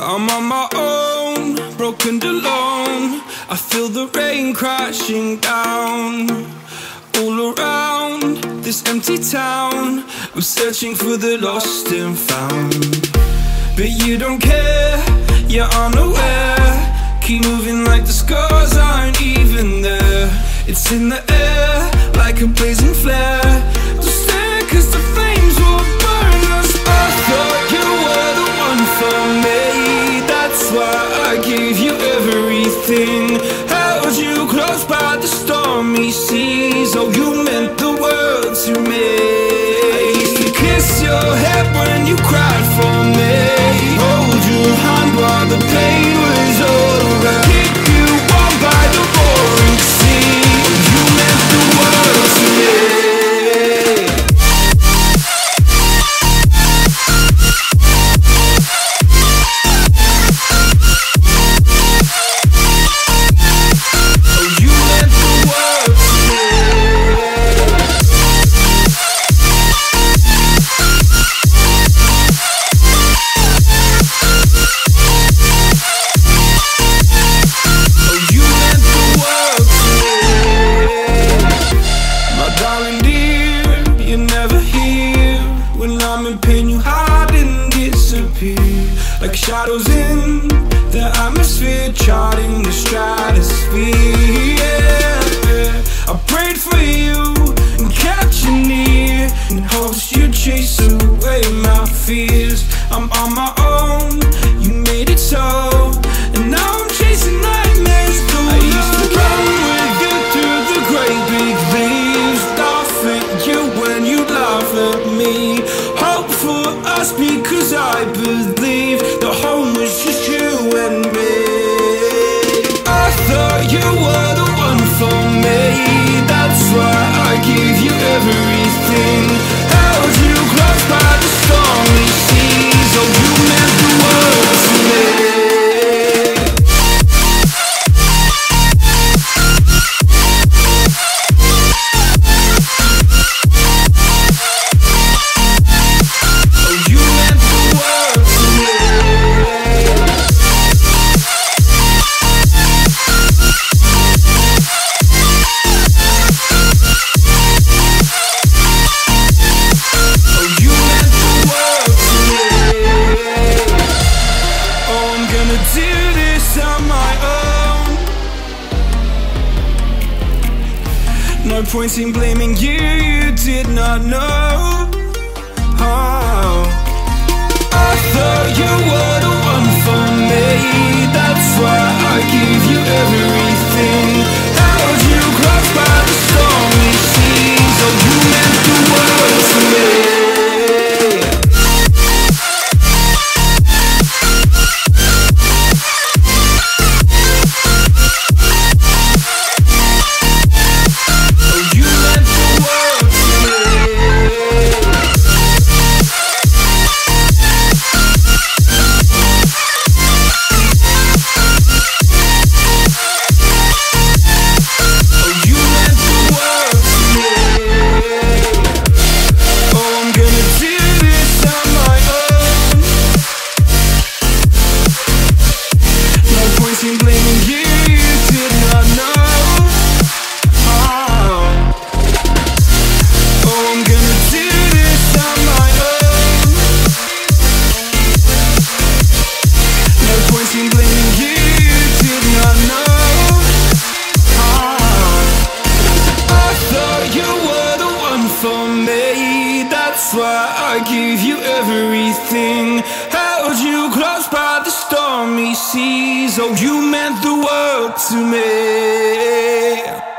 I'm on my own, broken and alone. I feel the rain crashing down all around this empty town. I'm searching for the lost and found, but you don't care, you're unaware. Keep moving like the scars aren't even there. It's in the air like a blazing flare. Don't stare cause the flames will burn us. I thought you were the one for me, that's why I gave you everything. Held you close by the stormy seas. Oh, you meant the world to me. I used to kiss your head when you cried for me, hold your hand while the pain was over, keep you warm by the roaring sea. Oh, you meant the world to me. Like shadows in the atmosphere, charting the stratosphere. Yeah. I prayed for you and kept you near in hopes you'd chase away my fears. I'm on my own, you made it so, and now I'm chasing nightmares through. I used to run with you through the great big leaves, laugh at you when you laugh at me. Hope for us because I believe the home was just you and me. I thought you were the one for me, that's why I gave you everything. Held you close by the stormy seas. Oh, you meant the world to me. No point in blaming you, you did not know. Oh, I thought you were the one for me, that's why I gave you everything. Held you close by the stormy seas. Oh, you meant the world to me. That's why I gave you everything. Held you close by the stormy seas. Oh, you meant the world to me.